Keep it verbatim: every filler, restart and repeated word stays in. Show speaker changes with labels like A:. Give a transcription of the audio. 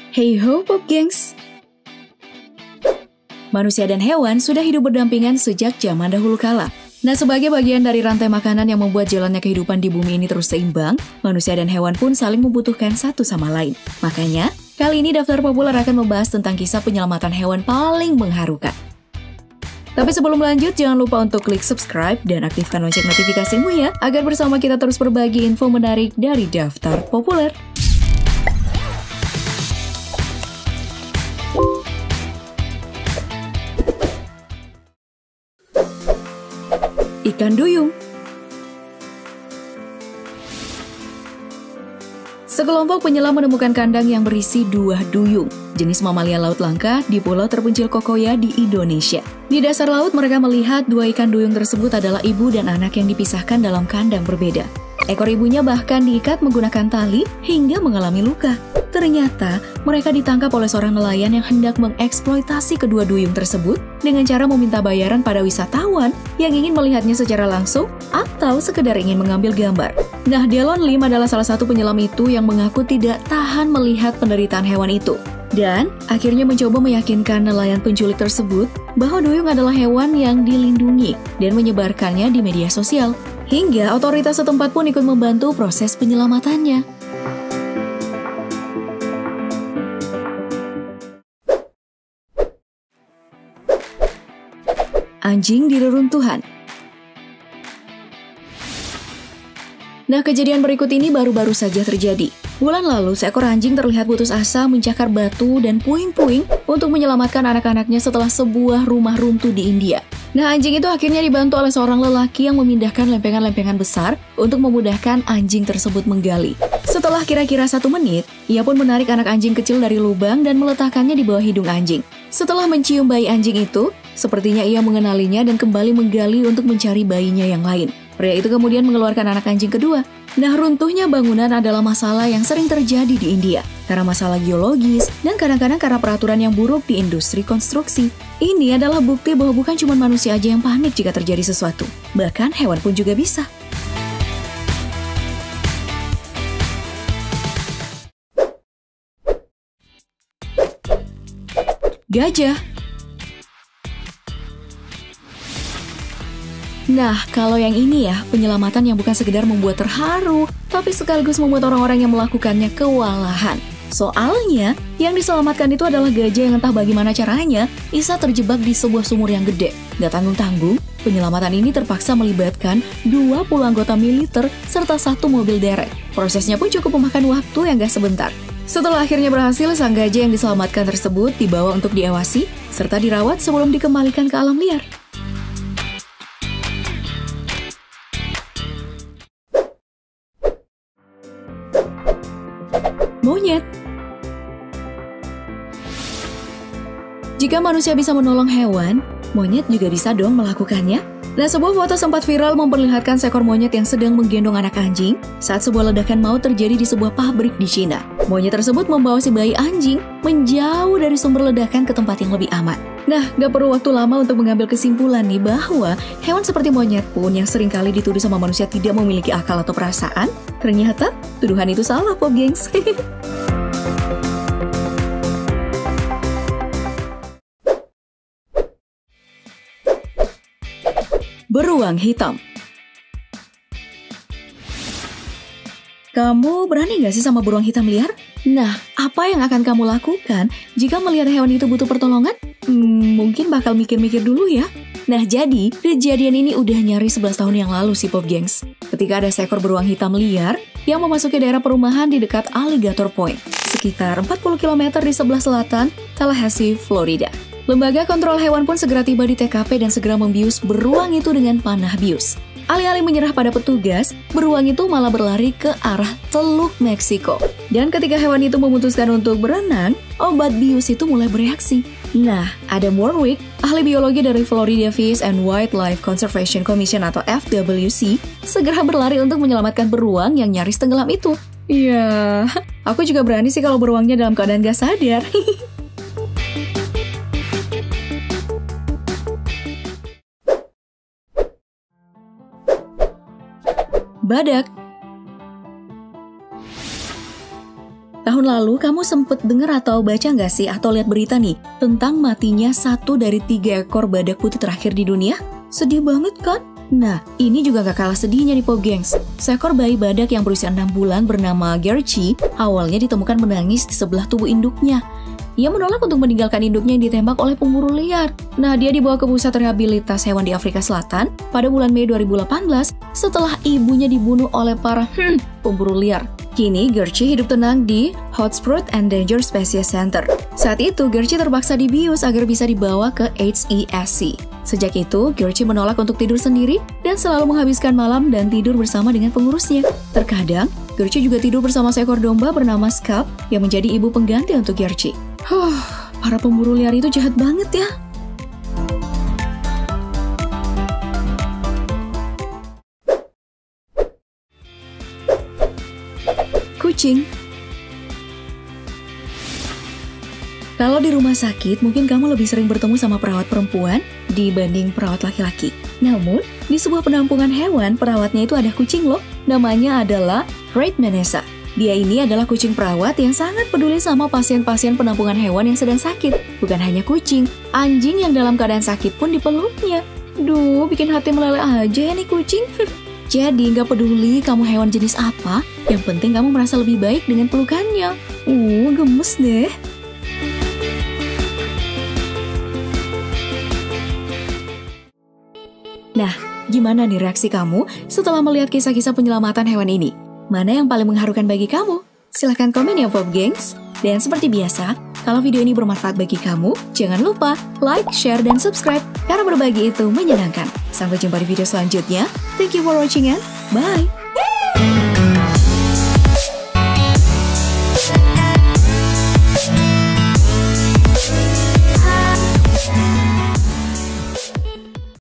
A: Hey ho Pop Gengs! Manusia dan hewan sudah hidup berdampingan sejak zaman dahulu kala. Nah, sebagai bagian dari rantai makanan yang membuat jalannya kehidupan di bumi ini terus seimbang, manusia dan hewan pun saling membutuhkan satu sama lain. Makanya, kali ini Daftar Populer akan membahas tentang kisah penyelamatan hewan paling mengharukan. Tapi sebelum lanjut, jangan lupa untuk klik subscribe dan aktifkan lonceng notifikasimu ya, agar bersama kita terus berbagi info menarik dari Daftar Populer. Ikan duyung. Sekelompok penyelam menemukan kandang yang berisi dua duyung, jenis mamalia laut langka di pulau terpencil Kokoya di Indonesia. Di dasar laut mereka melihat dua ikan duyung tersebut adalah ibu dan anak yang dipisahkan dalam kandang berbeda. Ekor ibunya bahkan diikat menggunakan tali hingga mengalami luka. Ternyata mereka ditangkap oleh seorang nelayan yang hendak mengeksploitasi kedua duyung tersebut dengan cara meminta bayaran pada wisatawan yang ingin melihatnya secara langsung atau sekedar ingin mengambil gambar. Nah, Delon Lim adalah salah satu penyelam itu yang mengaku tidak tahan melihat penderitaan hewan itu. Dan akhirnya mencoba meyakinkan nelayan penculik tersebut bahwa duyung adalah hewan yang dilindungi dan menyebarkannya di media sosial. Hingga otoritas setempat pun ikut membantu proses penyelamatannya. Anjing di reruntuhan. Nah, kejadian berikut ini baru-baru saja terjadi. Bulan lalu, seekor anjing terlihat putus asa mencakar batu dan puing-puing untuk menyelamatkan anak-anaknya setelah sebuah rumah runtuh di India. Nah, anjing itu akhirnya dibantu oleh seorang lelaki yang memindahkan lempengan-lempengan besar untuk memudahkan anjing tersebut menggali. Setelah kira-kira satu menit, ia pun menarik anak anjing kecil dari lubang dan meletakkannya di bawah hidung anjing. Setelah mencium bayi anjing itu, sepertinya ia mengenalinya dan kembali menggali untuk mencari bayinya yang lain. Pria itu kemudian mengeluarkan anak anjing kedua. Nah, runtuhnya bangunan adalah masalah yang sering terjadi di India karena masalah geologis dan kadang-kadang karena peraturan yang buruk di industri konstruksi. Ini adalah bukti bahwa bukan cuma manusia aja yang panik jika terjadi sesuatu. Bahkan hewan pun juga bisa. Gajah. Nah, kalau yang ini ya, penyelamatan yang bukan sekedar membuat terharu, tapi sekaligus membuat orang-orang yang melakukannya kewalahan. Soalnya, yang diselamatkan itu adalah gajah yang entah bagaimana caranya bisa terjebak di sebuah sumur yang gede. Gak tanggung-tanggung, penyelamatan ini terpaksa melibatkan dua puluh anggota militer serta satu mobil derek. Prosesnya pun cukup memakan waktu yang gak sebentar. Setelah akhirnya berhasil, sang gajah yang diselamatkan tersebut dibawa untuk diawasi serta dirawat sebelum dikembalikan ke alam liar. Monyet. Jika manusia bisa menolong hewan, monyet juga bisa dong melakukannya. Nah, sebuah foto sempat viral memperlihatkan seekor monyet yang sedang menggendong anak anjing saat sebuah ledakan maut terjadi di sebuah pabrik di Cina. Monyet tersebut membawa si bayi anjing menjauh dari sumber ledakan ke tempat yang lebih aman. Nah, gak perlu waktu lama untuk mengambil kesimpulan nih bahwa hewan seperti monyet pun yang seringkali dituduh sama manusia tidak memiliki akal atau perasaan, ternyata tuduhan itu salah, Pop Gengs. Beruang hitam. Kamu berani gak sih sama beruang hitam liar? Nah, apa yang akan kamu lakukan jika melihat hewan itu butuh pertolongan? Hmm, mungkin bakal mikir-mikir dulu ya. Nah, jadi, kejadian ini udah nyaris sebelas tahun yang lalu sih, Pop Gengs. Ketika ada seekor beruang hitam liar yang memasuki daerah perumahan di dekat Alligator Point, sekitar empat puluh kilometer di sebelah selatan Tallahassee, Florida. Lembaga kontrol hewan pun segera tiba di T K P dan segera membius beruang itu dengan panah bius. Alih-alih menyerah pada petugas, beruang itu malah berlari ke arah Teluk Meksiko. Dan ketika hewan itu memutuskan untuk berenang, obat bius itu mulai bereaksi. Nah, Adam Warwick, ahli biologi dari Florida Fish and Wildlife Conservation Commission atau F W C, segera berlari untuk menyelamatkan beruang yang nyaris tenggelam itu. Iya, aku juga berani sih kalau beruangnya dalam keadaan gak sadar. Badak. Tahun tahun lalu kamu sempet denger atau baca nggak sih atau lihat berita nih tentang matinya satu dari tiga ekor badak putih terakhir di dunia? Sedih banget kan? Nah, ini juga gak kalah sedihnya nih Pop Gengs. Seekor bayi badak yang berusia enam bulan bernama Gertie awalnya ditemukan menangis di sebelah tubuh induknya. Ia menolak untuk meninggalkan induknya yang ditembak oleh pemburu liar. Nah, dia dibawa ke pusat rehabilitas hewan di Afrika Selatan pada bulan Mei dua ribu delapan belas setelah ibunya dibunuh oleh para hmm, pemburu liar. Kini, Gertie hidup tenang di Hotspur Endangered Species Center. Saat itu, Gertie terpaksa dibius agar bisa dibawa ke H E S C. Sejak itu, Gertie menolak untuk tidur sendiri dan selalu menghabiskan malam dan tidur bersama dengan pengurusnya. Terkadang, Gertie juga tidur bersama seekor domba bernama Scap yang menjadi ibu pengganti untuk Gertie. Huh, para pemburu liar itu jahat banget ya. Kucing. Kalau di rumah sakit, mungkin kamu lebih sering bertemu sama perawat perempuan dibanding perawat laki-laki. Namun, di sebuah penampungan hewan, perawatnya itu ada kucing loh. Namanya adalah Red Manessa. Dia ini adalah kucing perawat yang sangat peduli sama pasien-pasien penampungan hewan yang sedang sakit. Bukan hanya kucing, anjing yang dalam keadaan sakit pun dipeluknya. Duh, bikin hati meleleh aja ya nih kucing. Jadi, nggak peduli kamu hewan jenis apa, yang penting kamu merasa lebih baik dengan pelukannya. Uh, gemes deh. Nah, gimana nih reaksi kamu setelah melihat kisah-kisah penyelamatan hewan ini? Mana yang paling mengharukan bagi kamu? Silahkan komen ya Pop Gengs. Dan seperti biasa, kalau video ini bermanfaat bagi kamu, jangan lupa like, share, dan subscribe karena berbagi itu menyenangkan. Sampai jumpa di video selanjutnya. Thank you for watching and bye!